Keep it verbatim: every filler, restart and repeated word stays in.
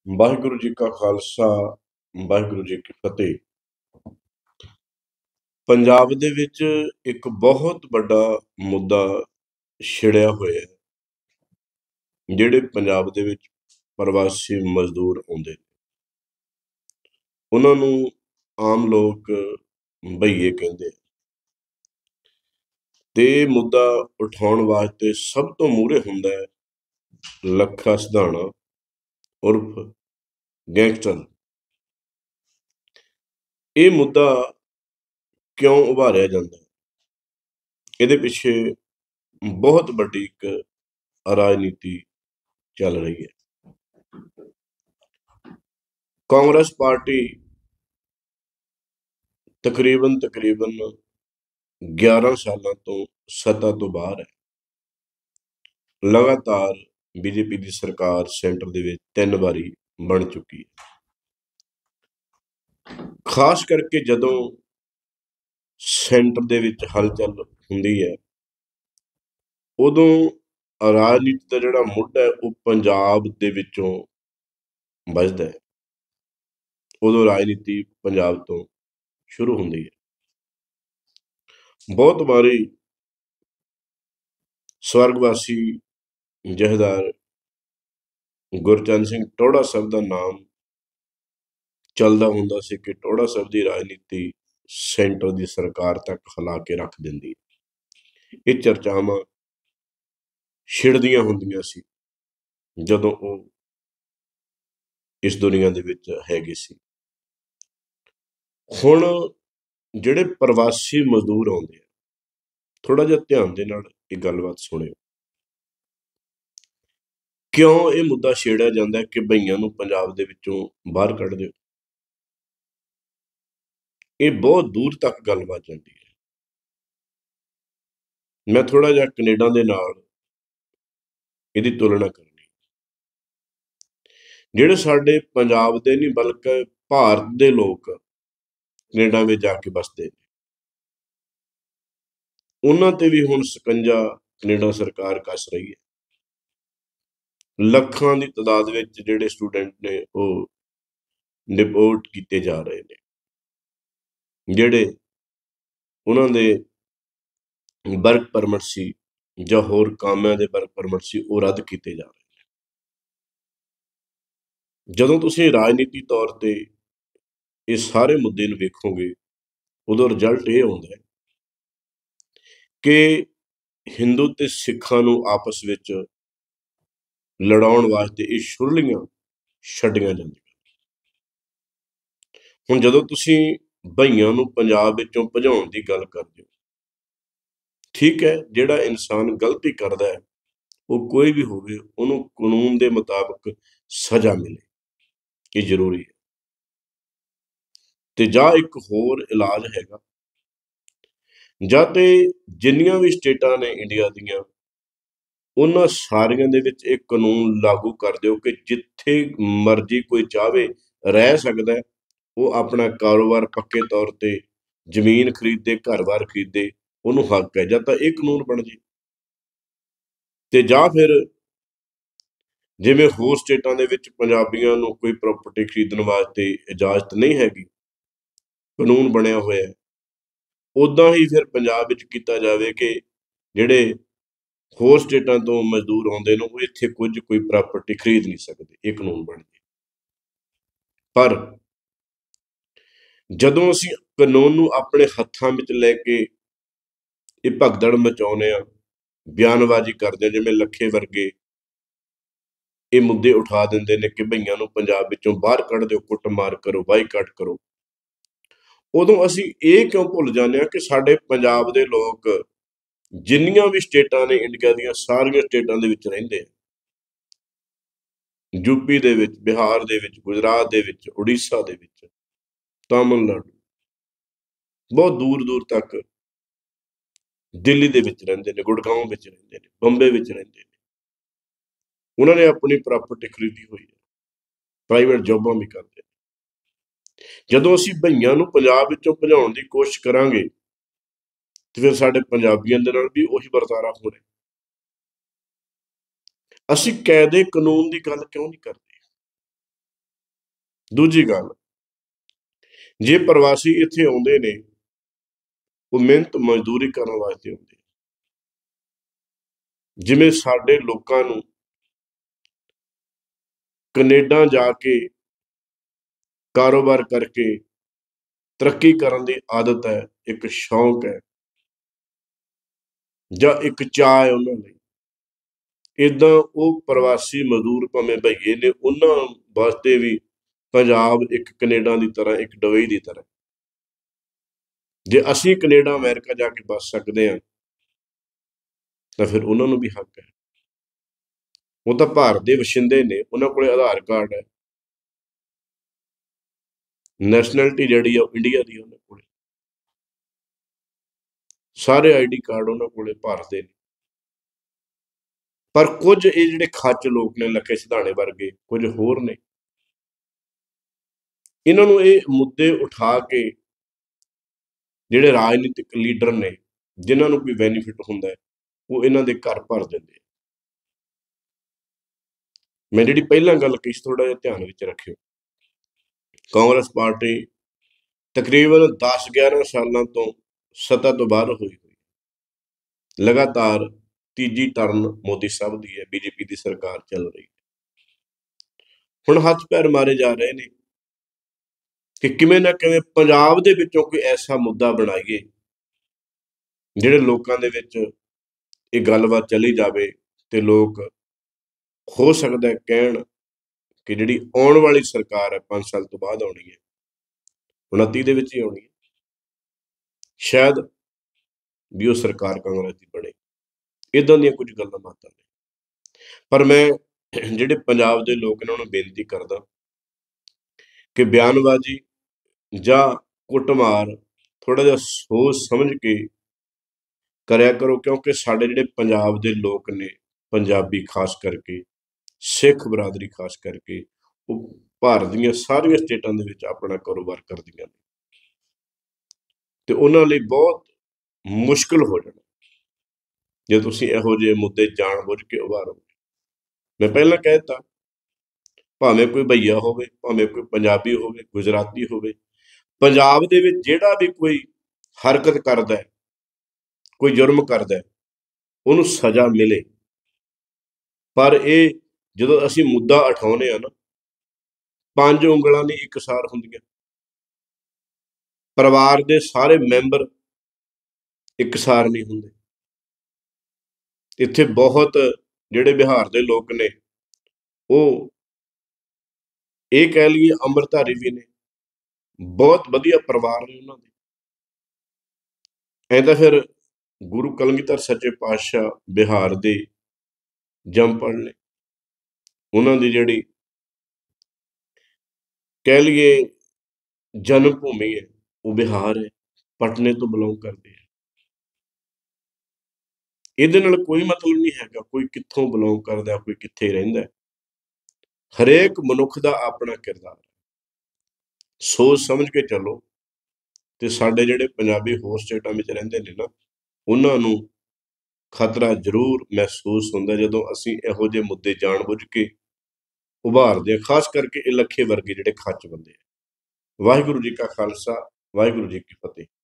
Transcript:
ਵਾਹਿਗੁਰੂ ਜੀ ਕਾ ਖਾਲਸਾ, ਵਾਹਿਗੁਰੂ ਜੀ ਕੀ ਫਤਿਹ। ਪੰਜਾਬ ਦੇ ਵਿੱਚ ਇੱਕ ਬਹੁਤ ਵੱਡਾ ਮੁੱਦਾ ਛਿੜਿਆ ਹੋਇਆ ਹੈ। ਜਿਹੜੇ ਪੰਜਾਬ ਦੇ ਵਿੱਚ ਪ੍ਰਵਾਸੀ ਮਜ਼ਦੂਰ ਆਉਂਦੇ ਨੇ, ਉਹਨਾਂ ਨੂੰ ਆਮ ਲੋਕ ਬਈਏ ਕਹਿੰਦੇ ਆ। ਤੇ ਇਹ ਮੁੱਦਾ ਉਠਾਉਣ ਵਾਸਤੇ ਸਭ ਤੋਂ ਮੂਹਰੇ ਹੁੰਦਾ ਹੈ ਲੱਖਾ ਸਿਧਾਣਾ ਉਰਫ ਗੈਂਗਸਟਰ। ਇਹ ਮੁੱਦਾ ਕਿਉਂ ਉਭਾਰਿਆ ਜਾਂਦਾ ਹੈ? ਇਹਦੇ ਪਿੱਛੇ ਬਹੁਤ ਵੱਡੀ ਇੱਕ ਰਾਜਨੀਤੀ ਚੱਲ ਰਹੀ ਹੈ। ਕਾਂਗਰਸ ਪਾਰਟੀ ਤਕਰੀਬਨ ਤਕਰੀਬਨ ਗਿਆਰਾਂ ਸਾਲਾਂ ਤੋਂ ਸੱਤਾ ਤੋਂ ਬਾਹਰ ਹੈ। ਲਗਾਤਾਰ ਬੀਜੇਪੀ ਦੀ ਸਰਕਾਰ ਸੈਂਟਰ ਦੇ ਵਿੱਚ ਤਿੰਨ ਵਾਰੀ ਬਣ ਚੁੱਕੀ ਹੈ। ਖਾਸ ਕਰਕੇ ਜਦੋਂ ਸੈਂਟਰ ਦੇ ਵਿੱਚ ਹਲਚਲ ਹੁੰਦੀ ਹੈ, ਉਦੋਂ ਰਾਜਨੀਤੀ ਦਾ ਜਿਹੜਾ ਮੁੱਢ ਹੈ ਉਹ ਪੰਜਾਬ ਦੇ ਵਿੱਚੋਂ ਵੱਜਦਾ ਹੈ। ਉਦੋਂ ਰਾਜਨੀਤੀ ਪੰਜਾਬ ਤੋਂ ਸ਼ੁਰੂ ਹੁੰਦੀ ਹੈ। ਬਹੁਤ ਵਾਰੀ ਸਵਰਗਵਾਸੀ ਜਥੇਦਾਰ ਗੁਰਚਰਨ ਸਿੰਘ ਟੌਹੜਾ ਸਾਹਿਬ ਦਾ ਨਾਮ ਚੱਲਦਾ ਹੁੰਦਾ ਸੀ ਕਿ ਟੌਹੜਾ ਸਾਹਿਬ ਦੀ ਰਾਜਨੀਤੀ ਸੈਂਟਰ ਦੀ ਸਰਕਾਰ ਤੱਕ ਹਿਲਾ ਕੇ ਰੱਖ ਦਿੰਦੀ ਹੈ। ਇਹ ਚਰਚਾਵਾਂ ਛਿੜਦੀਆਂ ਹੁੰਦੀਆਂ ਸੀ ਜਦੋਂ ਉਹ ਇਸ ਦੁਨੀਆ ਦੇ ਵਿੱਚ ਹੈਗੇ ਸੀ। ਹੁਣ ਜਿਹੜੇ ਪ੍ਰਵਾਸੀ ਮਜ਼ਦੂਰ ਆਉਂਦੇ ਆ, ਥੋੜਾ ਜਿਹਾ ਧਿਆਨ ਦੇ ਨਾਲ ਇਹ ਗੱਲਬਾਤ ਸੁਣਿਓ। ਕਿਉਂ ਇਹ ਮੁੱਦਾ ਛੇੜਿਆ ਜਾਂਦਾ ਕਿ ਬਈਆਂ ਨੂੰ ਪੰਜਾਬ ਦੇ ਵਿੱਚੋਂ ਬਾਹਰ ਕੱਢ ਦਿਓ? ਇਹ ਬਹੁਤ ਦੂਰ ਤੱਕ ਗੱਲਬਾਤ ਜਾਂਦੀ ਹੈ। ਮੈਂ ਥੋੜਾ ਜਿਹਾ ਕੈਨੇਡਾ ਦੇ ਨਾਲ ਇਹਦੀ ਤੁਲਨਾ ਕਰਨੀ। ਜਿਹੜੇ ਸਾਡੇ ਪੰਜਾਬ ਦੇ ਨਹੀਂ ਬਲਕਿ ਭਾਰਤ ਦੇ ਲੋਕ ਕੈਨੇਡਾ ਵਿੱਚ ਜਾ ਕੇ ਵੱਸਦੇ ਨੇ, ਉਹਨਾਂ ਤੇ ਵੀ ਹੁਣ ਸਕੰਜਾ ਕੈਨੇਡਾ ਸਰਕਾਰ ਕੱਸ ਰਹੀ ਹੈ। ਲੱਖਾਂ ਦੀ ਤਾਦਾਦ ਵਿੱਚ ਜਿਹੜੇ ਸਟੂਡੈਂਟ ਨੇ ਉਹ ਡਿਪੋਰਟ ਕੀਤੇ ਜਾ ਰਹੇ ਨੇ। ਜਿਹੜੇ ਉਹਨਾਂ ਦੇ ਵਰਕ ਪਰਮਿਟ ਸੀ ਜਾਂ ਹੋਰ ਕਾਮਾਂ ਦੇ ਵਰਕ ਪਰਮਿਟ ਸੀ ਉਹ ਰੱਦ ਕੀਤੇ ਜਾ ਰਹੇ ਨੇ। ਜਦੋਂ ਤੁਸੀਂ ਰਾਜਨੀਤੀ ਤੌਰ ਤੇ ਇਹ ਸਾਰੇ ਮੁੱਦੇ ਨੂੰ ਵੇਖੋਗੇ, ਉਦੋਂ ਰਿਜ਼ਲਟ ਇਹ ਆਉਂਦਾ ਹੈ ਕਿ ਹਿੰਦੂ ਤੇ ਸਿੱਖਾਂ ਨੂੰ ਆਪਸ ਵਿੱਚ ਲੜਾਉਣ ਵਾਸਤੇ ਇਹ ਛੁਰਲੀਆਂ ਛੱਡੀਆਂ ਜਾਂਦੀਆਂ। ਹੁਣ ਜਦੋਂ ਤੁਸੀਂ ਬਈਆਂ ਨੂੰ ਪੰਜਾਬ ਵਿੱਚੋਂ ਭਜਾਉਣ ਦੀ ਗੱਲ ਕਰਦੇ ਹੋ, ਠੀਕ ਹੈ, ਜਿਹੜਾ ਇਨਸਾਨ ਗਲਤੀ ਕਰਦਾ ਹੈ ਉਹ ਕੋਈ ਵੀ ਹੋਵੇ, ਉਹਨੂੰ ਕਾਨੂੰਨ ਦੇ ਮੁਤਾਬਕ ਸਜ਼ਾ ਮਿਲੇ, ਇਹ ਜ਼ਰੂਰੀ ਹੈ। ਤੇ ਜਾਂ ਇੱਕ ਹੋਰ ਇਲਾਜ ਹੈਗਾ, ਜਾਂ ਤੇ ਜਿੰਨੀਆਂ ਵੀ ਸਟੇਟਾਂ ਨੇ ਇੰਡੀਆ ਦੀਆਂ, ਉਹਨਾਂ ਸਾਰੀਆਂ ਦੇ ਵਿੱਚ ਇਹ ਕਾਨੂੰਨ ਲਾਗੂ ਕਰ ਦਿਓ ਕਿ ਜਿੱਥੇ ਮਰਜ਼ੀ ਕੋਈ ਚਾਹਵੇ ਰਹਿ ਸਕਦਾ, ਉਹ ਆਪਣਾ ਕਾਰੋਬਾਰ ਪੱਕੇ ਤੌਰ ਤੇ ਜ਼ਮੀਨ ਖਰੀਦੇ, ਘਰ-ਬਾਰ ਖਰੀਦੇ, ਉਹਨੂੰ ਹੱਕ ਹੈ। ਜਾਂ ਤਾਂ ਇਹ ਕਾਨੂੰਨ ਬਣ ਜੇ, ਤੇ ਜਾਂ ਫਿਰ ਜਿਵੇਂ ਹੋਰ ਸਟੇਟਾਂ ਦੇ ਵਿੱਚ ਪੰਜਾਬੀਆਂ ਨੂੰ ਕੋਈ ਪ੍ਰਾਪਰਟੀ ਖਰੀਦਣ ਵਾਸਤੇ ਇਜਾਜ਼ਤ ਨਹੀਂ ਹੈਗੀ, ਕਾਨੂੰਨ ਬਣਿਆ ਹੋਇਆ, ਉੱਦਾਂ ਹੀ ਫਿਰ ਪੰਜਾਬ ਵਿੱਚ ਕੀਤਾ ਜਾਵੇ ਕਿ ਜਿਹੜੇ ਹੋਰ ਸਟੇਟਾਂ ਤੋਂ ਮਜ਼ਦੂਰ ਆਉਂਦੇ ਨੇ ਉਹ ਇੱਥੇ ਕੁਝ ਕੋਈ ਪ੍ਰਾਪਰਟੀ ਖਰੀਦ ਨਹੀਂ ਸਕਦੇ, ਇਹ ਕਾਨੂੰਨ ਬਣ ਜੇ। ਪਰ ਜਦੋਂ ਅਸੀਂ ਕਾਨੂੰਨ ਨੂੰ ਆਪਣੇ ਹੱਥਾਂ ਵਿੱਚ ਲੈ ਕੇ ਇਹ ਭਗਦੜ ਮਚਾਉਂਦੇ ਹਾਂ, ਬਿਆਨਬਾਜ਼ੀ ਕਰਦੇ ਹਾਂ, ਜਿਵੇਂ ਲੱਖੇ ਵਰਗੇ ਇਹ ਮੁੱਦੇ ਉਠਾ ਦਿੰਦੇ ਨੇ ਕਿ ਬਈਆਂ ਨੂੰ ਪੰਜਾਬ ਵਿੱਚੋਂ ਬਾਹਰ ਕੱਢ ਦਿਓ, ਕੁੱਟਮਾਰ ਕਰੋ, ਬਾਈਕਾਟ ਕਰੋ, ਉਦੋਂ ਅਸੀਂ ਇਹ ਕਿਉਂ ਭੁੱਲ ਜਾਂਦੇ ਹਾਂ ਕਿ ਸਾਡੇ ਪੰਜਾਬ ਦੇ ਲੋਕ ਜਿੰਨੀਆਂ ਵੀ ਸਟੇਟਾਂ ਨੇ ਇੰਡੀਆ ਦੀਆਂ, ਸਾਰੀਆਂ ਸਟੇਟਾਂ ਦੇ ਵਿੱਚ ਰਹਿੰਦੇ ਆ। ਯੂਪੀ ਦੇ ਵਿੱਚ, ਬਿਹਾਰ ਦੇ ਵਿੱਚ, ਗੁਜਰਾਤ ਦੇ ਵਿੱਚ, ਉੜੀਸਾ ਦੇ ਵਿੱਚ, ਤਾਮਿਲਨਾਡੂ, ਬਹੁਤ ਦੂਰ ਦੂਰ ਤੱਕ ਦਿੱਲੀ ਦੇ ਵਿੱਚ ਰਹਿੰਦੇ ਨੇ, ਗੁੜਗਾਉਂ ਵਿੱਚ ਰਹਿੰਦੇ ਨੇ, ਬੰਬੇ ਵਿੱਚ ਰਹਿੰਦੇ ਨੇ। ਉਹਨਾਂ ਨੇ ਆਪਣੀ ਪ੍ਰਾਪਰਟੀ ਖਰੀਦੀ ਹੋਈ ਹੈ, ਪ੍ਰਾਈਵੇਟ ਜੋਬਾਂ ਵੀ ਕਰਦੇ ਨੇ। ਜਦੋਂ ਅਸੀਂ ਬਈਆਂ ਨੂੰ ਪੰਜਾਬ ਵਿੱਚੋਂ ਭਜਾਉਣ ਦੀ ਕੋਸ਼ਿਸ਼ ਕਰਾਂਗੇ ਤੇ ਫਿਰ ਸਾਡੇ ਪੰਜਾਬੀਆਂ ਦੇ ਨਾਲ ਵੀ ਉਹੀ ਵਰਤਾਰਾ ਹੋ ਰਿਹਾ। ਅਸੀਂ ਕਾਇਦੇ ਕਾਨੂੰਨ ਦੀ ਗੱਲ ਕਿਉਂ ਨਹੀਂ ਕਰਦੇ? ਦੂਜੀ ਗੱਲ, ਜੇ ਪ੍ਰਵਾਸੀ ਇੱਥੇ ਆਉਂਦੇ ਨੇ, ਉਹ ਮਿਹਨਤ ਮਜ਼ਦੂਰੀ ਕਰਨ ਵਾਸਤੇ ਆਉਂਦੇ, ਜਿਵੇਂ ਸਾਡੇ ਲੋਕਾਂ ਨੂੰ ਕੈਨੇਡਾ ਜਾ ਕੇ ਕਾਰੋਬਾਰ ਕਰਕੇ ਤਰੱਕੀ ਕਰਨ ਦੀ ਆਦਤ ਹੈ, ਇੱਕ ਸ਼ੌਂਕ ਹੈ ਜਾਂ ਇੱਕ ਚਾਅ ਹੈ ਉਹਨਾਂ ਲਈ, ਇੱਦਾਂ ਉਹ ਪ੍ਰਵਾਸੀ ਮਜ਼ਦੂਰ ਭਾਵੇਂ ਭਈਏ ਨੇ, ਉਹਨਾਂ ਵਾਸਤੇ ਵੀ ਪੰਜਾਬ ਇੱਕ ਕੈਨੇਡਾ ਦੀ ਤਰ੍ਹਾਂ, ਇੱਕ ਦੁਬਈ ਦੀ ਤਰ੍ਹਾਂ। ਜੇ ਅਸੀਂ ਕੈਨੇਡਾ ਅਮਰੀਕਾ ਜਾ ਕੇ ਬਸ ਸਕਦੇ ਹਾਂ ਤਾਂ ਫਿਰ ਉਹਨਾਂ ਨੂੰ ਵੀ ਹੱਕ ਹੈ। ਉਹ ਤਾਂ ਭਾਰਤ ਦੇ ਵਸਿੰਦੇ ਨੇ, ਉਹਨਾਂ ਕੋਲੇ ਆਧਾਰ ਕਾਰਡ ਹੈ, ਨੈਸ਼ਨੈਲਿਟੀ ਜਿਹੜੀ ਆ ਉਹ ਇੰਡੀਆ ਦੀ ਉਹਨਾਂ ਕੋਲੇ, ਸਾਰੇ ਆਈ ਡੀ ਕਾਰਡ ਉਹਨਾਂ ਕੋਲੇ ਭਾਰਤ ਦੇ ਨੇ। ਪਰ ਕੁਝ ਇਹ ਜਿਹੜੇ ਖੱਚ ਲੋਕ ਨੇ, ਲੱਖੇ ਸਿਧਾਣੇ ਵਰਗੇ, ਕੁਝ ਹੋਰ ਨੇ, ਇਹਨਾਂ ਨੂੰ ਇਹ ਮੁੱਦੇ ਉਠਾ ਕੇ ਜਿਹੜੇ ਰਾਜਨੀਤਿਕ ਲੀਡਰ ਨੇ, ਜਿਨ੍ਹਾਂ ਨੂੰ ਕੋਈ ਬੈਨੀਫਿਟ ਹੁੰਦਾ ਹੈ, ਉਹ ਇਹਨਾਂ ਦੇ ਘਰ ਭਰ ਦਿੰਦੇ। ਮੈਂ ਜਿਹੜੀ ਪਹਿਲਾਂ ਗੱਲ ਕਹੀ, ਥੋੜਾ ਜਿਹਾ ਧਿਆਨ ਵਿੱਚ ਰੱਖਿਓ। ਕਾਂਗਰਸ ਪਾਰਟੀ ਤਕਰੀਬਨ ਦਸ ਗਿਆਰਾਂ ਸਾਲਾਂ ਤੋਂ ਸੱਤਾ ਤੋਂ ਬਾਹਰ ਹੋਈ ਹੋਈ, ਲਗਾਤਾਰ ਤੀਜੀ ਟਰਨ ਮੋਦੀ ਸਾਹਿਬ ਦੀ ਹੈ, ਬੀਜੇਪੀ ਦੀ ਸਰਕਾਰ ਚੱਲ ਰਹੀ ਹੈ। ਹੁਣ ਹੱਥ ਪੈਰ ਮਾਰੇ ਜਾ ਰਹੇ ਨੇ ਕਿ ਕਿਵੇਂ ਨਾ ਕਿਵੇਂ ਪੰਜਾਬ ਦੇ ਵਿੱਚੋਂ ਕੋਈ ਐਸਾ ਮੁੱਦਾ ਬਣਾਈਏ ਜਿਹੜੇ ਲੋਕਾਂ ਦੇ ਵਿੱਚ ਇਹ ਗੱਲਬਾਤ ਚਲੀ ਜਾਵੇ ਤੇ ਲੋਕ ਹੋ ਸਕਦਾ ਕਹਿਣ ਕਿ ਜਿਹੜੀ ਆਉਣ ਵਾਲੀ ਸਰਕਾਰ ਹੈ ਪੰਜ ਸਾਲ ਤੋਂ ਬਾਅਦ ਆਉਣੀ ਹੈ, ਉਨੱਤੀ ਦੇ ਵਿੱਚ ਹੀ ਆਉਣੀ ਹੈ, ਸ਼ਾਇਦ ਵੀ ਉਹ ਸਰਕਾਰ ਕਾਂਗਰਸ ਦੀ ਬਣੇ। ਇੱਦਾਂ ਦੀਆਂ ਕੁਝ ਗੱਲਾਂ ਬਾਤਾਂ ਨੇ। ਪਰ ਮੈਂ ਜਿਹੜੇ ਪੰਜਾਬ ਦੇ ਲੋਕ ਨੇ ਉਹਨਾਂ ਨੂੰ ਬੇਨਤੀ ਕਰਦਾ ਕਿ ਬਿਆਨਬਾਜ਼ੀ ਜਾਂ ਕੁੱਟਮਾਰ ਥੋੜਾ ਜਿਹਾ ਸੋਚ ਸਮਝ ਕੇ ਕਰਿਆ ਕਰੋ, ਕਿਉਂਕਿ ਸਾਡੇ ਜਿਹੜੇ ਪੰਜਾਬ ਦੇ ਲੋਕ ਨੇ, ਪੰਜਾਬੀ ਖਾਸ ਕਰਕੇ, ਸਿੱਖ ਬਰਾਦਰੀ ਖਾਸ ਕਰਕੇ, ਉਹ ਭਾਰਤ ਦੀਆਂ ਸਾਰੀਆਂ ਸਟੇਟਾਂ ਦੇ ਵਿੱਚ ਆਪਣਾ ਕਾਰੋਬਾਰ ਕਰਦੀਆਂ ਨੇ ਤੇ ਉਹਨਾਂ ਲਈ ਬਹੁਤ ਮੁਸ਼ਕਿਲ ਹੋ ਜਾਣਾ ਜੇ ਤੁਸੀਂ ਇਹੋ ਜਿਹੇ ਮੁੱਦੇ ਜਾਣ ਬੁੱਝ ਕੇ ਉਭਾਰੋਗੇ। ਮੈਂ ਪਹਿਲਾਂ ਕਹਿ ਦਿੱਤਾ, ਭਾਵੇਂ ਕੋਈ ਭਈਆ ਹੋਵੇ, ਭਾਵੇਂ ਕੋਈ ਪੰਜਾਬੀ ਹੋਵੇ, ਗੁਜਰਾਤੀ ਹੋਵੇ, ਪੰਜਾਬ ਦੇ ਵਿੱਚ ਜਿਹੜਾ ਵੀ ਕੋਈ ਹਰਕਤ ਕਰਦਾ ਹੈ, ਕੋਈ ਜੁਰਮ ਕਰਦਾ ਹੈ, ਉਹਨੂੰ ਸਜ਼ਾ ਮਿਲੇ। ਪਰ ਇਹ ਜਦੋਂ ਅਸੀਂ ਮੁੱਦਾ ਉਠਾਉਂਦੇ ਹਾਂ ਨਾ, ਪੰਜ ਉਂਗਲਾਂ ਨਹੀਂ ਇਕਸਾਰ ਹੁੰਦੀਆਂ, ਪਰਿਵਾਰ ਦੇ ਸਾਰੇ ਮੈਂਬਰ ਇਕਸਾਰ ਨਹੀਂ ਹੁੰਦੇ। ਇੱਥੇ ਬਹੁਤ ਜਿਹੜੇ ਬਿਹਾਰ ਦੇ ਲੋਕ ਨੇ, ਉਹ ਇਹ ਕਹਿ ਲਈਏ ਅੰਮ੍ਰਿਤਧਾਰੀ ਵੀ ਨੇ, ਬਹੁਤ ਵਧੀਆ ਪਰਿਵਾਰ ਨੇ ਉਹਨਾਂ ਦੇ। ਐਂ ਤਾਂ ਫਿਰ ਗੁਰੂ ਕਲਗੀਧਰ ਸੱਚੇ ਪਾਤਸ਼ਾਹ ਬਿਹਾਰ ਦੇ ਜੰਮਪਲ ਨੇ, ਉਹਨਾਂ ਦੀ ਜਿਹੜੀ ਕਹਿ ਲਈਏ ਜਨਮ ਭੂਮੀ ਹੈ ਉਹ ਬਿਹਾਰ ਹੈ, ਪਟਨੇ ਤੋਂ ਬਿਲੋਂਗ ਕਰਦੇ ਆ। ਇਹਦੇ ਨਾਲ ਕੋਈ ਮਤਲਬ ਨਹੀਂ ਹੈਗਾ ਕੋਈ ਕਿੱਥੋਂ ਬਿਲੋਂਗ ਕਰਦਾ, ਕੋਈ ਕਿੱਥੇ ਰਹਿੰਦਾ। ਹਰੇਕ ਮਨੁੱਖ ਦਾ ਆਪਣਾ ਕਿਰਦਾਰ, ਸੋਚ ਸਮਝ ਕੇ ਚੱਲੋ। ਤੇ ਸਾਡੇ ਜਿਹੜੇ ਪੰਜਾਬੀ ਹੋਰ ਸਟੇਟਾਂ ਵਿੱਚ ਰਹਿੰਦੇ ਨੇ ਨਾ, ਉਹਨਾਂ ਨੂੰ ਖਤਰਾ ਜ਼ਰੂਰ ਮਹਿਸੂਸ ਹੁੰਦਾ ਜਦੋਂ ਅਸੀਂ ਇਹੋ ਜਿਹੇ ਮੁੱਦੇ ਜਾਣ ਬੁੱਝ ਕੇ ਉਭਾਰਦੇ ਹਾਂ, ਖਾਸ ਕਰਕੇ ਇਹ ਲੱਖੇ ਵਰਗੇ ਜਿਹੜੇ ਖੱਚ ਬੰਦੇ ਆ। ਵਾਹਿਗੁਰੂ ਜੀ ਕਾ ਖਾਲਸਾ, ਵਾਹਿਗੁਰੂ ਜੀ ਕੀ ਫਤਿਹ।